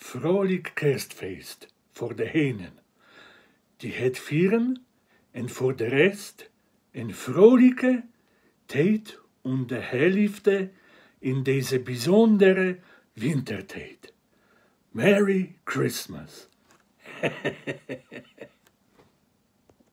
vrolijk kerstfeest voor de henen, die het vieren en voor de rest een vrolijke tijd om de helliefde in deze bijzondere wintertijd. Merry Christmas!